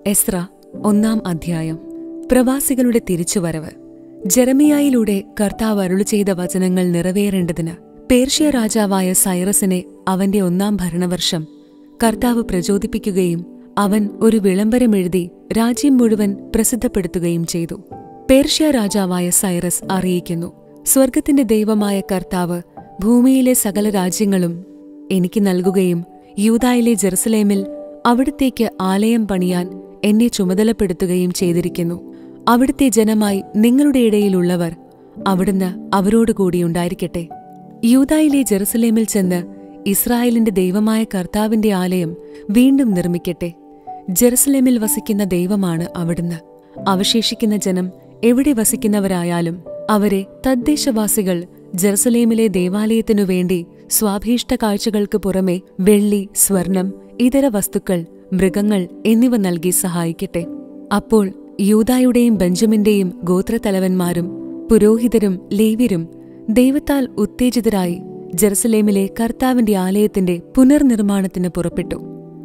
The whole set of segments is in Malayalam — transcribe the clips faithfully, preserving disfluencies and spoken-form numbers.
എസ്ര ഒന്നാം അധ്യായം. പ്രവാസികളുടെ തിരിച്ചുവരവ്. ജെറമിയായിലൂടെ കർത്താവ് അരുളി ചെയ്ത വചനങ്ങൾ നിറവേറേണ്ടതിന് പേർഷ്യ രാജാവായ സൈറസിനെ അവന്റെ ഒന്നാം ഭരണവർഷം കർത്താവ് പ്രചോദിപ്പിക്കുകയും അവൻ ഒരു വിളംബരമെഴുതി രാജ്യം മുഴുവൻ പ്രസിദ്ധപ്പെടുത്തുകയും ചെയ്തു. പേർഷ്യ രാജാവായ സൈറസ് അറിയിക്കുന്നു: സ്വർഗത്തിന്റെ ദൈവമായ കർത്താവ് ഭൂമിയിലെ സകല രാജ്യങ്ങളും എനിക്ക് നൽകുകയും യൂദായിലെ ജെറുസലേമിൽ അവിടുത്തേക്ക് ആലയം പണിയാൻ എന്നെ ചുമതലപ്പെടുത്തുകയും ചെയ്തിരിക്കുന്നു. അവിടുത്തെ ജനമായി നിങ്ങളുടെ ഇടയിലുള്ളവർ അവിടുന്ന് അവരോടുകൂടിയുണ്ടായിരിക്കട്ടെ. യൂദായിലെ ജെറുസലേമിൽ ചെന്ന് ഇസ്രായേലിന്റെ ദൈവമായ കർത്താവിന്റെ ആലയം വീണ്ടും നിർമ്മിക്കട്ടെ. ജെറുസലേമിൽ വസിക്കുന്ന ദൈവമാണ് അവിടുന്ന്. അവശേഷിക്കുന്ന ജനം എവിടെ വസിക്കുന്നവരായാലും അവരെ തദ്ദേശവാസികൾ ജെറുസലേമിലെ ദേവാലയത്തിനു വേണ്ടി സ്വാഭീഷ്ട കാഴ്ചകൾക്ക് പുറമെ വെള്ളി, സ്വർണം, ഇതര വസ്തുക്കൾ, മൃഗങ്ങൾ എന്നിവ നൽകി സഹായിക്കട്ടെ. അപ്പോൾ യൂദായുടെയും ബെഞ്ചമിന്റെയും ഗോത്രത്തലവന്മാരും പുരോഹിതരും ലേവ്യരും ദൈവത്താൽ ഉത്തേജിതരായി ജെറുസലേമിലെ കർത്താവിന്റെ ആലയത്തിന്റെ പുനർനിർമ്മാണത്തിന് പുറപ്പെട്ടു.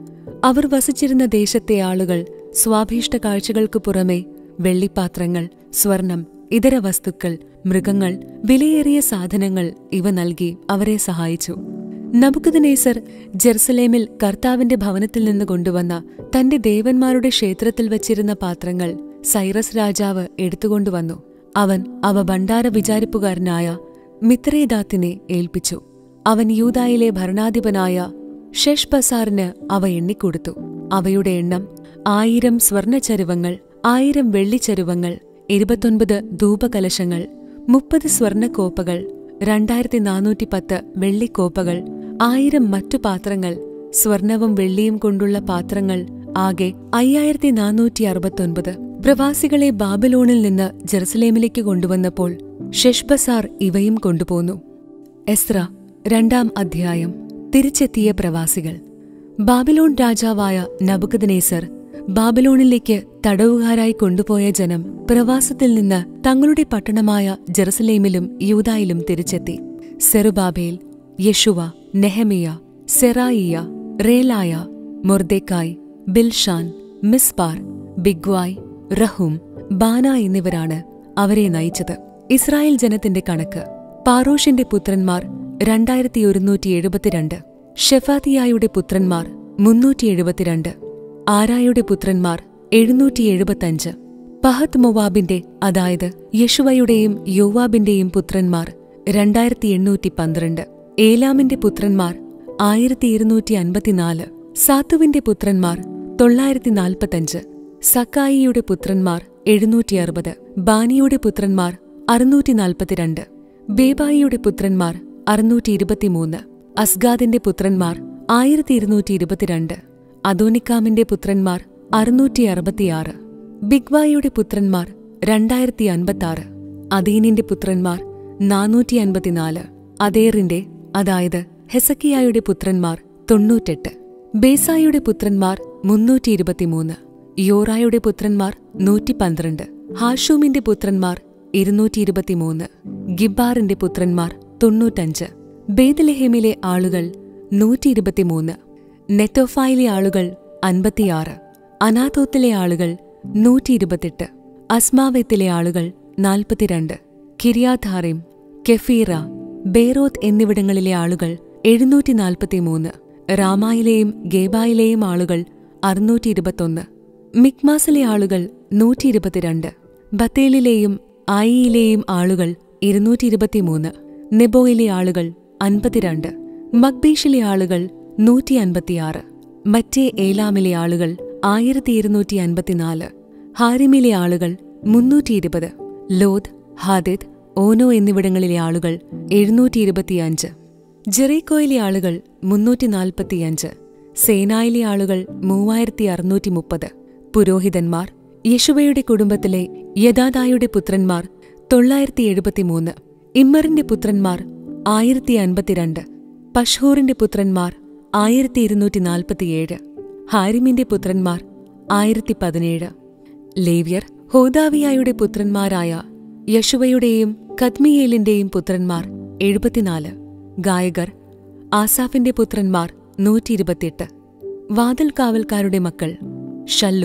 അവർ വസിച്ചിരുന്ന ദേശത്തെ ആളുകൾ സ്വാഭീഷ്ട കാഴ്ചകൾക്കു പുറമെ വെള്ളിപ്പാത്രങ്ങൾ, സ്വർണം, ഇതര വസ്തുക്കൾ, മൃഗങ്ങൾ, വിലയേറിയ സാധനങ്ങൾ ഇവ നൽകി അവരെ സഹായിച്ചു. നബുക്കദ്നേസർ ജെറുസലേമിൽ കർത്താവിന്റെ ഭവനത്തിൽ നിന്ന് കൊണ്ടുവന്ന തന്റെ ദേവന്മാരുടെ ക്ഷേത്രത്തിൽ വച്ചിരുന്ന പാത്രങ്ങൾ സൈറസ് രാജാവ് എടുത്തുകൊണ്ടുവന്നു. അവൻ അവ ഭണ്ഡാര വിചാരിപ്പുകാരനായ മിത്രേദാത്തിനെ ഏൽപ്പിച്ചു. അവൻ യൂദായിലെ ഭരണാധിപനായ ഷെഷ്ബസാറിന് അവ എണ്ണിക്കൊടുത്തു. അവയുടെ എണ്ണം ആയിരം സ്വർണച്ചരുവങ്ങൾ, ആയിരം വെള്ളിച്ചരുവങ്ങൾ, ഇരുപത്തൊൻപത് ധൂപകലശങ്ങൾ, മുപ്പത് സ്വർണക്കോപ്പകൾ, രണ്ടായിരത്തി നാനൂറ്റി പത്ത് വെള്ളിക്കോപ്പകൾ, ആയിരം മറ്റു പാത്രങ്ങൾ, സ്വർണവും വെള്ളിയും കൊണ്ടുള്ള പാത്രങ്ങൾ, ആകെ അയ്യായിരത്തി നാനൂറ്റി അറുപത്തൊൻപത്. പ്രവാസികളെ ബാബിലോണിൽ നിന്ന് ജെറുസലേമിലേക്ക് കൊണ്ടുവന്നപ്പോൾ ഷെഷ്ബസാർ ഇവയും കൊണ്ടുപോന്നു. എസ്ര രണ്ടാം അധ്യായം. തിരിച്ചെത്തിയ പ്രവാസികൾ. ബാബിലോൺ രാജാവായ നബുക്കദ്നേസർ ബാബിലോണിലേക്ക് തടവുകാരായി കൊണ്ടുപോയ ജനം പ്രവാസത്തിൽ നിന്ന് തങ്ങളുടെ പട്ടണമായ ജെറുസലേമിലും യൂദായിലും തിരിച്ചെത്തി. സെറുബാബേൽ, യെശുവ, നെഹമിയ, സെറായിയ, റേലായ, മൊർദെക്കായ്, ബിൽഷാൻ, മിസ്പാർ, ബിഗ്വായ്, റഹൂം, ബാന എന്നിവരാണ് അവരെ നയിച്ചത്. ഇസ്രായേൽ ജനത്തിന്റെ കണക്ക്. പാറോഷിന്റെ പുത്രന്മാർ രണ്ടായിരത്തി ഒരുന്നൂറ്റി എഴുപത്തിരണ്ട്. ഷെഫാത്തിയായുടെ പുത്രന്മാർ മുന്നൂറ്റി എഴുപത്തിരണ്ട്. ആരായുടെ പുത്രന്മാർ എഴുന്നൂറ്റി എഴുപത്തഞ്ച്. പഹത്ത് മൊവാബിന്റെ, അതായത് യെശുവയുടെയും യോവാബിന്റെയും പുത്രന്മാർ രണ്ടായിരത്തി എണ്ണൂറ്റി പന്ത്രണ്ട്. ഏലാമിന്റെ പുത്രന്മാർ ആയിരത്തി ഇരുന്നൂറ്റി അൻപത്തിനാല്. സാത്തുവിന്റെ പുത്രന്മാർ തൊള്ളായിരത്തി നാൽപ്പത്തഞ്ച്. സക്കായിയുടെ പുത്രന്മാർ എഴുന്നൂറ്റി അറുപത്. ബാനിയുടെ പുത്രന്മാർ അറുന്നൂറ്റി നാൽപ്പത്തിരണ്ട്. ബേബായിയുടെ പുത്രന്മാർ അറുന്നൂറ്റി ഇരുപത്തിമൂന്ന്. അസ്ഗാദിന്റെ പുത്രന്മാർ ആയിരത്തി ഇരുന്നൂറ്റി ഇരുപത്തിരണ്ട്. അദോനിക്കാമിന്റെ പുത്രന്മാർ അറുന്നൂറ്റി അറുപത്തിയാറ്. ബിഗ്വായിയുടെ പുത്രന്മാർ രണ്ടായിരത്തി അൻപത്തിയാറ്. അദീനിന്റെ പുത്രന്മാർ നാനൂറ്റി അൻപത്തിനാല്. അതേറിന്റെ, അതായത് ഹെസക്കിയായുടെ പുത്രന്മാർ തൊണ്ണൂറ്റെട്ട്. ബേസായുടെ പുത്രന്മാർ മുന്നൂറ്റി ഇരുപത്തിമൂന്ന്. യോറായുടെ പുത്രന്മാർ നൂറ്റി പന്ത്രണ്ട്. ഹാഷൂമിന്റെ പുത്രന്മാർ ഇരുന്നൂറ്റി ഇരുപത്തിമൂന്ന്. ഗിബാറിന്റെ പുത്രന്മാർ തൊണ്ണൂറ്റഞ്ച്. ബേത്ലഹേമിലെ ആളുകൾ നൂറ്റി ഇരുപത്തിമൂന്ന്. നെത്തോഫായിലെ ആളുകൾ അൻപത്തിയാറ്. അനാഥോത്തിലെ ആളുകൾ നൂറ്റി ഇരുപത്തെട്ട്. അസ്മാവെത്തിലെ ആളുകൾ നാൽപ്പത്തിരണ്ട്. കിര്യാഥാറിം, കെഫീറ, ബേറോത്ത് എന്നിവിടങ്ങളിലെ ആളുകൾ എഴുന്നൂറ്റി നാൽപ്പത്തിമൂന്ന്. റാമായിലെയും ഗേബായിലെയും ആളുകൾ അറുന്നൂറ്റി ഇരുപത്തൊന്ന്. മിക്മാസിലെ ആളുകൾ നൂറ്റി ഇരുപത്തിരണ്ട്. ബത്തേലിലെയും ആയിയിലെയും ആളുകൾ ഇരുന്നൂറ്റി ഇരുപത്തിമൂന്ന്. നെബോയിലെ ആളുകൾ അൻപത്തിരണ്ട്. മക്ബീഷിലെ ആളുകൾ നൂറ്റി അൻപത്തിയാറ്. മറ്റേ ഏലാമിലെ ആളുകൾ ആയിരത്തി ഇരുന്നൂറ്റി അൻപത്തിനാല്. ഹാരിമിലെ ആളുകൾ മുന്നൂറ്റി ഇരുപത്. ലോദ്, ഹാദിദ്, ഓനോ എന്നിവിടങ്ങളിലെ ആളുകൾ എഴുന്നൂറ്റി ഇരുപത്തിയഞ്ച്. ജെറീക്കോയിലെ ആളുകൾ മുന്നൂറ്റി നാൽപ്പത്തിയഞ്ച്. സേനായിലെ ആളുകൾ മൂവായിരത്തി അറുന്നൂറ്റി മുപ്പത്. പുരോഹിതന്മാർ. യെശുവയുടെ കുടുംബത്തിലെ യദാദായുടെ പുത്രന്മാർ തൊള്ളായിരത്തി എഴുപത്തിമൂന്ന്. ഇമ്മറിന്റെ പുത്രന്മാർ ആയിരത്തി അൻപത്തിരണ്ട്. പഷ്ഹൂറിന്റെ പുത്രന്മാർ ആയിരത്തി ഇരുന്നൂറ്റി നാൽപ്പത്തിയേഴ്. ഹാരിമിന്റെ പുത്രന്മാർ ആയിരത്തി പതിനേഴ്. ലേവ്യർ. ഹോദാവിയായുടെ പുത്രന്മാരായ യശുവയുടെയും കദ്മിയേലിന്റെയും പുത്രന്മാർ എഴുപത്തിനാല്. ഗായകർ. ആസാഫിന്റെ പുത്രന്മാർ നൂറ്റി ഇരുപത്തിയെട്ട്. വാതിൽ കാവൽക്കാരുടെ മക്കൾ ഷല്ലും,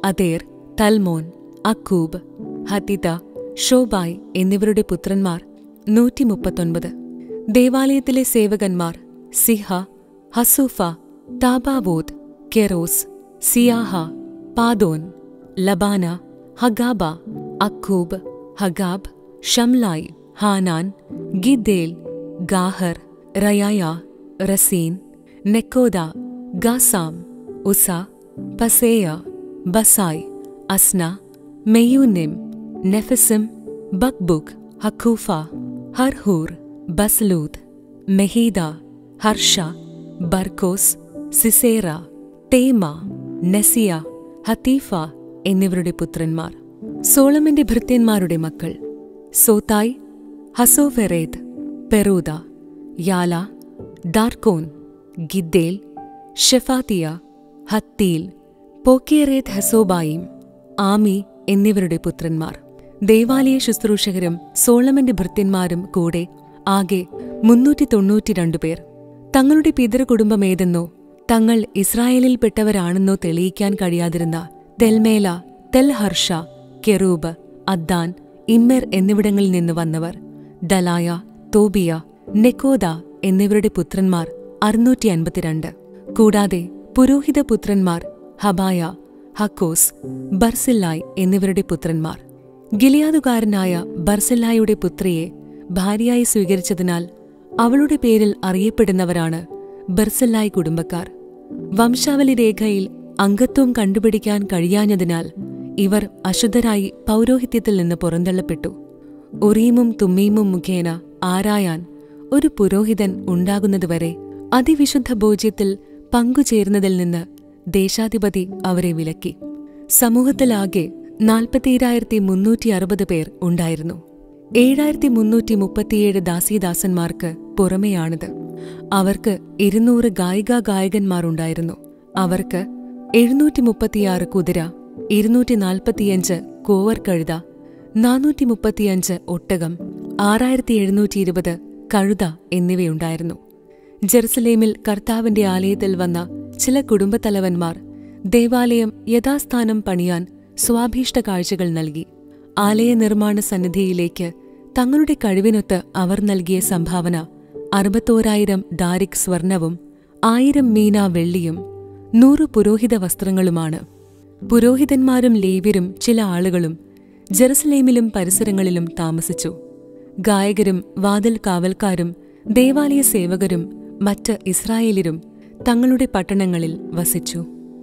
അതേർ, തൽമോൻ, അക്കൂബ്, ഹത്തിത, ഷോബായ് എന്നിവരുടെ പുത്രന്മാർ നൂറ്റി മുപ്പത്തൊൻപത്. ദേവാലയത്തിലെ സേവകന്മാർ Ziha, Hasupha, Tabbaoth, Keros, Siaha, Padon, Lebanah, Hagabah, Akkub, Hagab, ഷംലായ്, Hanan, Giddel, Gahar, Reaiah, Rezin, Nekoda, Gazzam, Uzza, Paseah, Besai, Asnah, Meunim, Nephisim, Bakbuk, Hakupha, Harhur, Bazluth, Mehida, Harsha, Barkos, Sisera, Temah, Neziah, Hatipha എന്നിവരുടെ പുത്രന്മാർ. സോളമന്റെ ഭൃത്യന്മാരുടെ മക്കൾ സോതായ്, ഹസോഫെറേദ്, പെറൂദ, യാല, ഡാർക്കോൻ, ഗിദ്ദേൽ, ഷെഫാത്തിയ, ഹത്തീൽ, പോക്കേറേത്ത് ഹസോബായിം, ആമി എന്നിവരുടെ പുത്രന്മാർ. ദേവാലയ ശുശ്രൂഷകരും സോളമന്റെ ഭൃത്യന്മാരും കൂടെ ആകെ മുന്നൂറ്റി തൊണ്ണൂറ്റിരണ്ട് പേർ. തങ്ങളുടെ പിതൃകുടുംബമേതെന്നോ തങ്ങൾ ഇസ്രായേലിൽപ്പെട്ടവരാണെന്നോ തെളിയിക്കാൻ കഴിയാതിരുന്ന തെൽമേല, തെൽഹർഷ, കെറൂബ്, അദ്ദാൻ, ഇമ്മെർ എന്നിവിടങ്ങളിൽ നിന്ന് വന്നവർ ദലായ, തോബിയ, നെക്കോദ എന്നിവരുടെ പുത്രന്മാർ അറുന്നൂറ്റി അൻപത്തിരണ്ട്. കൂടാതെ പുരോഹിത പുത്രന്മാർ ഹബായ, ഹക്കോസ്, ബർസില്ലായ് എന്നിവരുടെ പുത്രന്മാർ. ഗിലിയാദുകാരനായ ബർസില്ലായുടെ പുത്രിയെ ഭാര്യയായി സ്വീകരിച്ചതിനാൽ അവളുടെ പേരിൽ അറിയപ്പെടുന്നവരാണ് ബർസില്ലായ് കുടുംബക്കാർ. വംശാവലി രേഖയിൽ അംഗത്വം കണ്ടുപിടിക്കാൻ കഴിയാഞ്ഞതിനാൽ ഇവർ അശുദ്ധരായി പൗരോഹിത്യത്തിൽ നിന്ന് പുറന്തള്ളപ്പെട്ടു. ഉറീമും തുമ്മീമും മുഖേന ആരായാൻ ഒരു പുരോഹിതൻ ഉണ്ടാകുന്നതുവരെ അതിവിശുദ്ധ ഭോജ്യത്തിൽ പങ്കുചേരുന്നതിൽ നിന്ന് ദേശാധിപതി അവരെ വിലക്കി. സമൂഹത്തിലാകെ നാൽപ്പത്തിയേഴായിരത്തി മുന്നൂറ്റി അറുപത് പേർ ഉണ്ടായിരുന്നു. ഏഴായിരത്തി മുന്നൂറ്റി മുപ്പത്തിയേഴ് ദാസീദാസന്മാർക്ക് പുറമെയാണിത്. അവർക്ക് ഇരുന്നൂറ് ഗായികാ ഗായകന്മാരുണ്ടായിരുന്നു. അവർക്ക് എഴുന്നൂറ്റി മുപ്പത്തിയാറ് കുതിര, ഇരുന്നൂറ്റി നാൽപ്പത്തിയഞ്ച് കോവർ കഴുത, നാനൂറ്റി മുപ്പത്തിയഞ്ച് ഒട്ടകം, ആറായിരത്തി എഴുന്നൂറ്റി ഇരുപത് കഴുത എന്നിവയുണ്ടായിരുന്നു. ജെറുസലേമിൽ കർത്താവിന്റെ ആലയത്തിൽ വന്ന ചില കുടുംബത്തലവന്മാർ ദേവാലയം യഥാസ്ഥാനം പണിയാൻ സ്വാഭീഷ്ട കാഴ്ചകൾ നൽകി. ആലയ നിർമ്മാണ സന്നിധിയിലേക്ക് തങ്ങളുടെ കഴിവിനൊത്ത് അവർ നൽകിയ സംഭാവന അറുപത്തോരായിരം ഡാരിക് സ്വർണവും ആയിരം മീന വെള്ളിയും നൂറ് പുരോഹിത വസ്ത്രങ്ങളുമാണ്. പുരോഹിതന്മാരും ലേവ്യരും ചില ആളുകളും ജെറുസലേമിലും പരിസരങ്ങളിലും താമസിച്ചു. ഗായകരും വാതിൽ കാവൽക്കാരും ദേവാലയ സേവകരും മറ്റ് ഇസ്രായേലിരും തങ്ങളുടെ പട്ടണങ്ങളിൽ വസിച്ചു.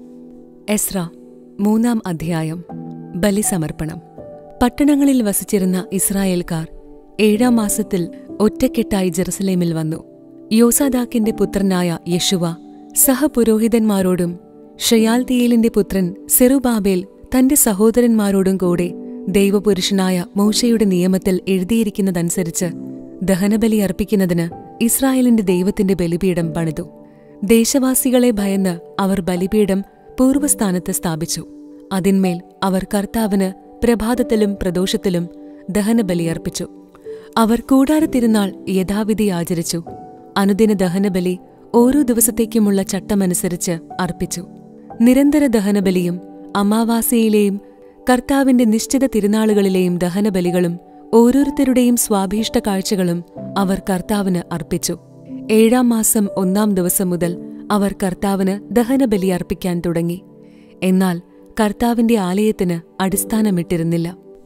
എസ്ര മൂന്നാം അധ്യായം. ബലിസമർപ്പണം. പട്ടണങ്ങളിൽ വസിച്ചിരുന്ന ഇസ്രായേൽക്കാർ ഏഴാം മാസത്തിൽ ഒറ്റക്കെട്ടായി ജെറുസലേമിൽ വന്നു. യോസാദാക്കിന്റെ പുത്രനായ യെശുവ സഹപുരോഹിതന്മാരോടും ഷയാൽതീയേലിന്റെ പുത്രൻ സെറുബാബേൽ തന്റെ സഹോദരന്മാരോടും കൂടെ ദൈവപുരുഷനായ മോശയുടെ നിയമത്തിൽ എഴുതിയിരിക്കുന്നതനുസരിച്ച് ദഹനബലി അർപ്പിക്കുന്നതിന് ഇസ്രായേലിന്റെ ദൈവത്തിന്റെ ബലിപീഠം പണിതു. ദേശവാസികളെ ഭയന്ന് അവർ ബലിപീഠം പൂർവ്വസ്ഥാനത്ത് സ്ഥാപിച്ചു. അതിന്മേൽ അവർ കർത്താവിന് പ്രഭാതത്തിലും പ്രദോഷത്തിലും ദഹനബലി അർപ്പിച്ചു. അവർ കൂടാരത്തിരുന്നാൾ യഥാവിധി ആചരിച്ചു. അനുദിന ദഹനബലി ഓരോ ദിവസത്തേക്കുമുള്ള ചട്ടമനുസരിച്ച് അർപ്പിച്ചു. നിരന്തര ദഹനബലിയും അമാവാസിയിലെയും കർത്താവിന്റെ നിശ്ചിത തിരുനാളുകളിലെയും ദഹനബലികളും ഓരോരുത്തരുടെയും സ്വാഭീഷ്ട കാഴ്ചകളും അവർ കർത്താവിന് അർപ്പിച്ചു. ഏഴാം മാസം ഒന്നാം ദിവസം മുതൽ അവർ കർത്താവിന് ദഹനബലി അർപ്പിക്കാൻ തുടങ്ങി. എന്നാൽ കർത്താവിന്റെ ആലയത്തിന് അടിസ്ഥാനമിട്ടിരുന്നില്ല.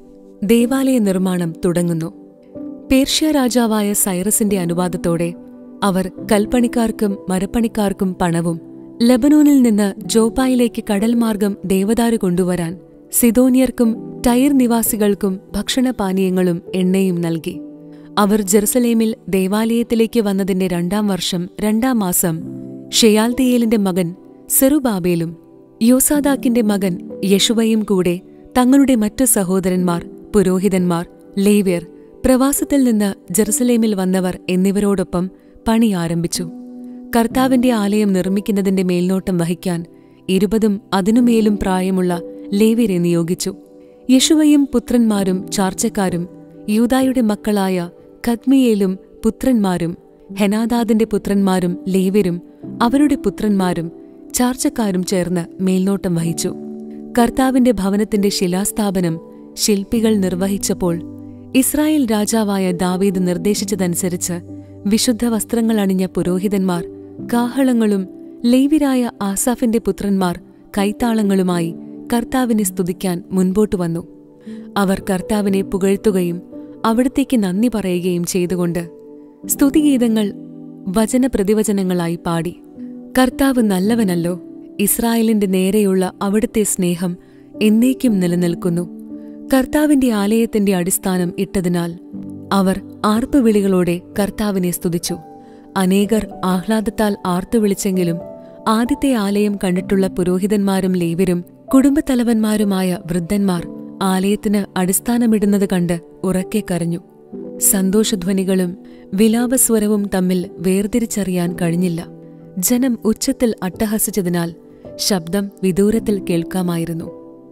ദേവാലയ നിർമ്മാണം തുടങ്ങുന്നു. പേർഷ്യ രാജാവായ സൈറസിന്റെ അനുവാദത്തോടെ അവർ കൽപ്പണിക്കാർക്കും മരപ്പണിക്കാർക്കും പണവും ലബനോനിൽ നിന്ന് ജോപ്പായിലേക്ക് കടൽമാർഗം ദേവദാരു കൊണ്ടുവരാൻ സിദോനിയർക്കും ടൈർ നിവാസികൾക്കും ഭക്ഷണപാനീയങ്ങളും എണ്ണയും നൽകി. അവർ ജെറുസലേമിൽ ദേവാലയത്തിലേക്ക് വന്നതിന്റെ രണ്ടാം വർഷം രണ്ടാം മാസം ഷെയാൽതീയേലിന്റെ മകൻ സെറുബാബേലും യോസാദാക്കിന്റെ മകൻ യെശുവയും കൂടെ തങ്ങളുടെ മറ്റു സഹോദരന്മാർ, പുരോഹിതന്മാർ, ലേവ്യർ, പ്രവാസത്തിൽ നിന്ന് ജെറുസലേമിൽ വന്നവർ എന്നിവരോടൊപ്പം പണി ആരംഭിച്ചു. കർത്താവിന്റെ ആലയം നിർമ്മിക്കുന്നതിന്റെ മേൽനോട്ടം വഹിക്കാൻ ഇരുപതും അതിനുമേലും പ്രായമുള്ള ലേവ്യരെ നിയോഗിച്ചു. യെശുവയും പുത്രന്മാരും ചാർച്ചക്കാരും യൂദായുടെ മക്കളായ കദ്മിയേലും പുത്രന്മാരും ഹെനാദാദിന്റെ പുത്രന്മാരും ലേവ്യരും അവരുടെ പുത്രന്മാരും ചാർച്ചക്കാരും ചേർന്ന് മേൽനോട്ടം വഹിച്ചു. കർത്താവിന്റെ ഭവനത്തിന്റെ ശിലാസ്ഥാപനം ശില്പികൾ നിർവഹിച്ചപ്പോൾ ഇസ്രായേൽ രാജാവായ ദാവീദ് നിർദ്ദേശിച്ചതനുസരിച്ച് വിശുദ്ധ വസ്ത്രങ്ങൾ അണിഞ്ഞ പുരോഹിതന്മാർ കാഹളങ്ങളും ലേവ്യരായ ആസാഫിന്റെ പുത്രന്മാർ കൈത്താളങ്ങളുമായി കർത്താവിനെ സ്തുതിക്കാൻ മുൻപോട്ടു വന്നു. അവർ കർത്താവിനെ പുകഴ്ത്തുകയും അവിടത്തേക്ക് നന്ദി പറയുകയും ചെയ്തുകൊണ്ട് സ്തുതിഗീതങ്ങൾ വചനപ്രതിവചനങ്ങളായി പാടി. കർത്താവ് നല്ലവനല്ലോ, ഇസ്രായേലിന്റെ നേരെയുള്ള അവിടുത്തെ സ്നേഹം എന്നേക്കും നിലനിൽക്കുന്നു. കർത്താവിന്റെ ആലയത്തിന്റെ അടിസ്ഥാനം ഇട്ടതിനാൽ അവർ ആർപ്പുവിളികളോടെ കർത്താവിനെ സ്തുതിച്ചു. അനേകർ ആഹ്ലാദത്താൽ ആർത്തുവിളിച്ചെങ്കിലും ആദ്യത്തെ ആലയം കണ്ടിട്ടുള്ള പുരോഹിതന്മാരും ലേവ്യരും കുടുംബത്തലവന്മാരുമായ വൃദ്ധന്മാർ ആലയത്തിന് അടിസ്ഥാനമിടുന്നത് കണ്ട് ഉറക്കെ കരഞ്ഞു. സന്തോഷധ്വനികളും വിലാപസ്വരവും തമ്മിൽ വേർതിരിച്ചറിയാൻ കഴിഞ്ഞില്ല. ജനം ഉച്ചത്തിൽ അട്ടഹസിച്ചതിനാൽ ശബ്ദം വിദൂരത്തിൽ കേൾക്കാമായിരുന്നു.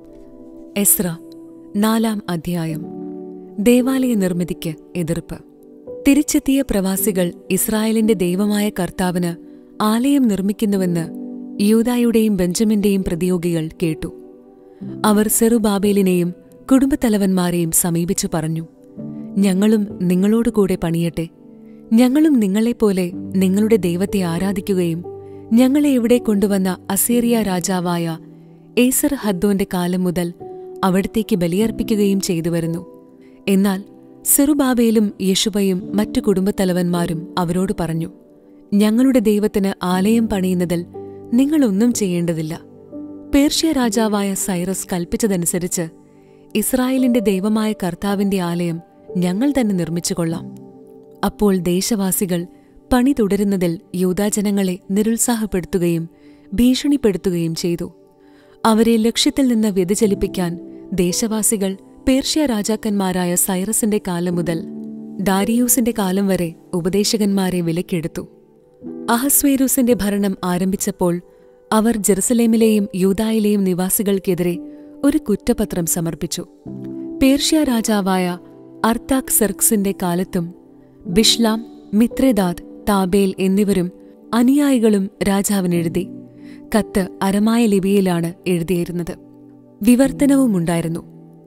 എസ്ര നാലാം അധ്യായം. ദേവാലയ നിർമ്മിതിക്ക് എതിർപ്പ്. തിരിച്ചെത്തിയ പ്രവാസികൾ ഇസ്രായേലിന്റെ ദൈവമായ കർത്താവിന് ആലയം നിർമ്മിക്കുന്നുവെന്ന് യൂദായുടെയും ബെഞ്ചമിന്റെയും പ്രതിയോഗികൾ കേട്ടു. അവർ സെറുബാബേലിനെയും കുടുംബത്തലവന്മാരെയും സമീപിച്ചു പറഞ്ഞു, ഞങ്ങളും നിങ്ങളോടുകൂടെ പണിയട്ടെ. ഞങ്ങളും നിങ്ങളെപ്പോലെ നിങ്ങളുടെ ദൈവത്തെ ആരാധിക്കുകയും ഞങ്ങളെ ഇവിടെ കൊണ്ടുവന്ന അസീറിയ രാജാവായ ഏസർ ഹദ്ദോന്റെ കാലം മുതൽ അവിടത്തേക്ക് ബലിയർപ്പിക്കുകയും ചെയ്തുവരുന്നു. എന്നാൽ സെറുബാബേലും യെശുവയും മറ്റു കുടുംബത്തലവന്മാരും അവരോട് പറഞ്ഞു, ഞങ്ങളുടെ ദൈവത്തിന് ആലയം പണിയുന്നതിൽ നിങ്ങളൊന്നും ചെയ്യേണ്ടതില്ല. പേർഷ്യ രാജാവായ സൈറസ് കൽപ്പിച്ചതനുസരിച്ച് ഇസ്രായേലിന്റെ ദൈവമായ കർത്താവിന്റെ ആലയം ഞങ്ങൾ തന്നെ നിർമ്മിച്ചുകൊള്ളാം. അപ്പോൾ ദേശവാസികൾ പണി തുടരുന്നതിൽ യൂദാജനങ്ങളെ നിരുത്സാഹപ്പെടുത്തുകയും ഭീഷണിപ്പെടുത്തുകയും ചെയ്തു. അവരെ ലക്ഷ്യത്തിൽ നിന്ന് വ്യതിചലിപ്പിക്കാൻ ദേശവാസികൾ പേർഷ്യ രാജാക്കന്മാരായ സൈറസിന്റെ കാലം മുതൽ ദാരിയൂസിന്റെ കാലം വരെ ഉപദേശകന്മാരെ വിലക്കെടുത്തു. അഹസ്വേരൂസിന്റെ ഭരണം ആരംഭിച്ചപ്പോൾ അവർ ജെറുസലേമിലെയും യൂദായിലെയും നിവാസികൾക്കെതിരെ ഒരു കുറ്റപത്രം സമർപ്പിച്ചു. പേർഷ്യ രാജാവായ അർത്താക്സെർക്സിന്റെ കാലത്തും ബിഷ്ലാം, മിത്രേദാദ്, താബേൽ എന്നിവരും അനുയായികളും രാജാവിനെഴുതി. കത്ത് അരമായ ലിപിയിലാണ് എഴുതിയിരുന്നത്. വിവർത്തനവുമുണ്ടായിരുന്നു.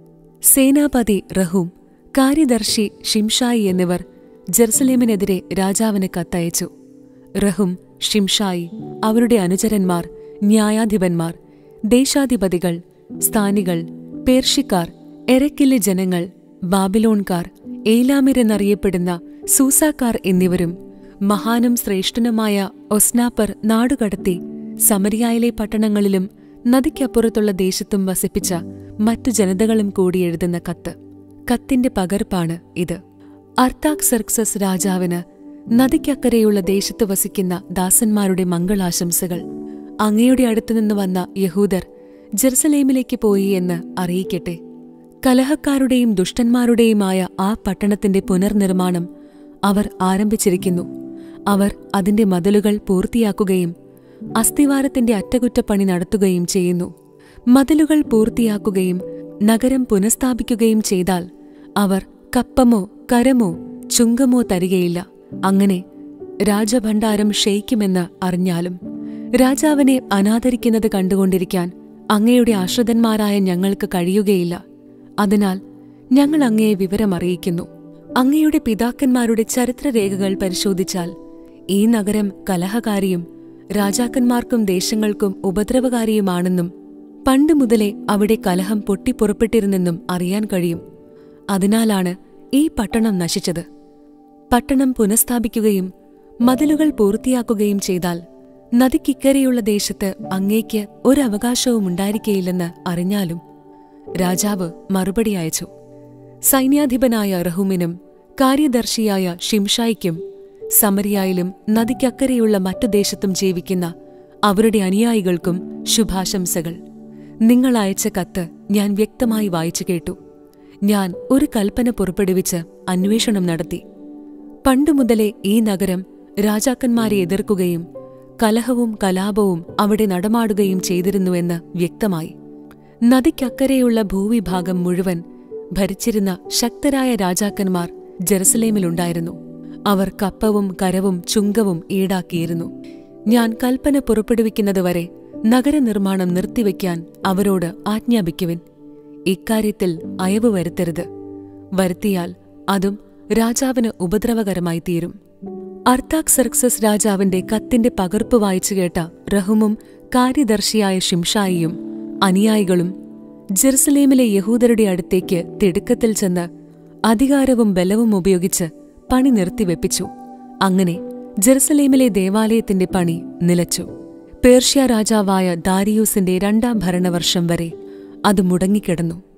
സേനാപതി റഹൂം, കാര്യദർശി ഷിംഷായി എന്നിവർ ജെറുസലേമിനെതിരെ രാജാവിന് കത്തയച്ചു. റഹൂം, ഷിംഷായി, അവരുടെ അനുചരന്മാർ, ന്യായാധിപന്മാർ, ദേശാധിപതികൾ, സ്ഥാനികൾ, പേർഷ്യക്കാർ, എരക്കിലെ ജനങ്ങൾ, ബാബിലോൺകാർ, ഏലാമിരെന്നറിയപ്പെടുന്ന സൂസാക്കാർ എന്നിവരും മഹാനും ശ്രേഷ്ഠനുമായ ഒസ്നാപ്പർ നാടുകടത്തി സമരിയായിലെ പട്ടണങ്ങളിലും നദിക്കപ്പുറത്തുള്ള ദേശത്തും വസിപ്പിച്ച മറ്റു ജനതകളും കൂടി എഴുതുന്ന കത്ത്. കത്തിന്റെ പകർപ്പാണ് ഇത്. അർത്താക്സെർക്സസ് രാജാവിന് നദിക്കക്കരെയുള്ള ദേശത്ത് വസിക്കുന്ന ദാസന്മാരുടെ മംഗളാശംസകൾ. അങ്ങയുടെ അടുത്തുനിന്ന് വന്ന യഹൂദർ ജെറുസലേമിലേക്ക് പോയി എന്ന് അറിയിക്കട്ടെ. കലഹക്കാരുടെയും ദുഷ്ടന്മാരുടെയുമായ ആ പട്ടണത്തിന്റെ പുനർനിർമ്മാണം അവർ ആരംഭിച്ചിരിക്കുന്നു. അവർ അതിന്റെ മതിലുകൾ പൂർത്തിയാക്കുകയും അസ്ഥിവാരത്തിന്റെ അറ്റകുറ്റപ്പണി നടത്തുകയും ചെയ്യുന്നു. മതിലുകൾ പൂർത്തിയാക്കുകയും നഗരം പുനഃസ്ഥാപിക്കുകയും ചെയ്താൽ അവർ കപ്പമോ കരമോ ചുങ്കമോ തരികയില്ല. അങ്ങനെ രാജഭണ്ഡാരം ക്ഷയിക്കുമെന്ന് അറിഞ്ഞാലും രാജാവിനെ അനാദരിക്കുന്നത് കണ്ടുകൊണ്ടിരിക്കാൻ അങ്ങയുടെ ആശ്രിതന്മാരായ ഞങ്ങൾക്ക് കഴിയുകയില്ല. അതിനാൽ ഞങ്ങൾ അങ്ങയെ വിവരമറിയിക്കുന്നു. അങ്ങയുടെ പിതാക്കന്മാരുടെ ചരിത്രരേഖകൾ പരിശോധിച്ചാൽ ഈ നഗരം കലഹകാരിയും രാജാക്കന്മാർക്കും ദേശങ്ങൾക്കും ഉപദ്രവകാരിയുമാണെന്നും പണ്ടുമുതലേ അവിടെ കലഹം പൊട്ടിപ്പുറപ്പെട്ടിരുന്നെന്നും അറിയാൻ കഴിയും. അതിനാലാണ് ഈ പട്ടണം നശിച്ചത്. പട്ടണം പുനഃസ്ഥാപിക്കുകയും മതിലുകൾ പൂർത്തിയാക്കുകയും ചെയ്താൽ നദിക്കിക്കരെയുള്ള ദേശത്ത് അങ്ങേക്ക് ഒരവകാശവും ഉണ്ടായിരിക്കയില്ലെന്ന് അറിഞ്ഞാലും. രാജാവ് മറുപടി അയച്ചു. സൈന്യാധിപനായ റഹൂമിനും കാര്യദർശിയായ ഷിംഷായിക്കും സമരിയായിലും നദിക്കക്കരെയുള്ള മറ്റു ദേശത്തും ജീവിക്കുന്ന അവരുടെ അനുയായികൾക്കും ശുഭാശംസകൾ. നിങ്ങൾ അയച്ച കത്ത് ഞാൻ വ്യക്തമായി വായിച്ചു കേട്ടു. ഞാൻ ഒരു കൽപ്പന പുറപ്പെടുവിച്ച് അന്വേഷണം നടത്തി. പണ്ടുമുതലേ ഈ നഗരം രാജാക്കന്മാരെ എതിർക്കുകയും കലഹവും കലാപവും അവിടെ നടമാടുകയും ചെയ്തിരുന്നുവെന്ന് വ്യക്തമായി. നദിക്കക്കരെയുള്ള ഭൂവിഭാഗം മുഴുവൻ ഭരിച്ചിരുന്ന ശക്തരായ രാജാക്കന്മാർ ജെറുസലേമിലുണ്ടായിരുന്നു. അവർ കപ്പവും കരവും ചുങ്കവും ഈടാക്കിയിരുന്നു. ഞാൻ കൽപ്പന പുറപ്പെടുവിക്കുന്നതുവരെ നഗരനിർമ്മാണം നിർത്തിവെക്കാൻ അവരോട് ആജ്ഞാപിക്കുവിൻ. ഇക്കാര്യത്തിൽ അയവ് വരുത്തരുത്. വരുത്തിയാൽ അതും രാജാവിന് ഉപദ്രവകരമായി തീരും. അർത്താക്സർക്സസ് രാജാവിന്റെ കത്തിന്റെ പകർപ്പ് വായിച്ചു കേട്ട റഹുമും കാര്യദർശിയായ ഷിംഷായിയും അനുയായികളും ജെറുസലേമിലെ യഹൂദരുടെ അടുത്തേക്ക് തിടുക്കത്തിൽ ചെന്ന് അധികാരവും ബലവും ഉപയോഗിച്ച് പണി നിർത്തിവെപ്പിച്ചു. അങ്ങനെ ജെറുസലേമിലെ ദേവാലയത്തിന്റെ പണി നിലച്ചു. പേർഷ്യ രാജാവായ ദാരിയൂസിന്റെ രണ്ടാം ഭരണവർഷം വരെ അത് മുടങ്ങിക്കിടന്നു.